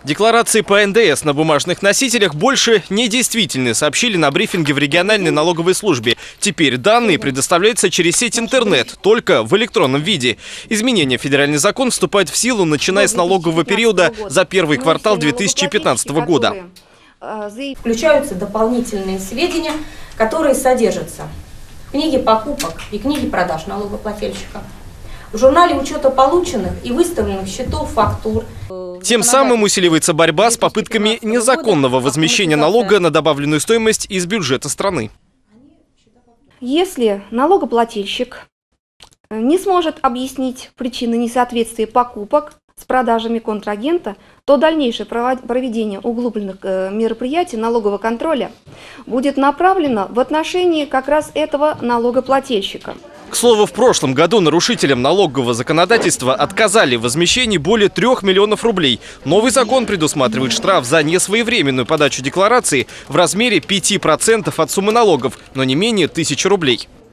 Декларации по НДС на бумажных носителях больше недействительны, сообщили на брифинге в региональной налоговой службе. Теперь данные предоставляются через сеть интернет, только в электронном виде. Изменения в федеральный закон вступают в силу, начиная с налогового периода за первый квартал 2015 года. Включаются дополнительные сведения, которые содержатся в книге покупок и книге продаж налогоплательщика, в журнале учета полученных и выставленных счетов, фактур. Тем самым усиливается борьба с попытками незаконного возмещения налога на добавленную стоимость из бюджета страны. Если налогоплательщик не сможет объяснить причины несоответствия покупок с продажами контрагента, то дальнейшее проведение углубленных мероприятий налогового контроля будет направлено в отношении как раз этого налогоплательщика. К слову, в прошлом году нарушителям налогового законодательства отказали в возмещении более 3 миллионов рублей. Новый закон предусматривает штраф за несвоевременную подачу декларации в размере 5% от суммы налогов, но не менее 1000 рублей.